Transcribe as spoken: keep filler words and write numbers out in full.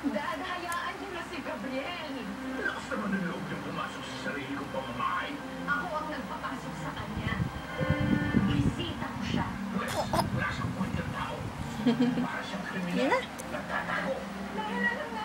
Dad, hayaan niyo na si Gabriel. Lakas naman ng loob niyang pumasok sa sarili kong pamamahay. Ako ang nagpapasok sa kanya. Bisita ko siya. Wala siyang point ng tao. Para siyang kriminal. Yan na. Nagtatago. Nahilanap na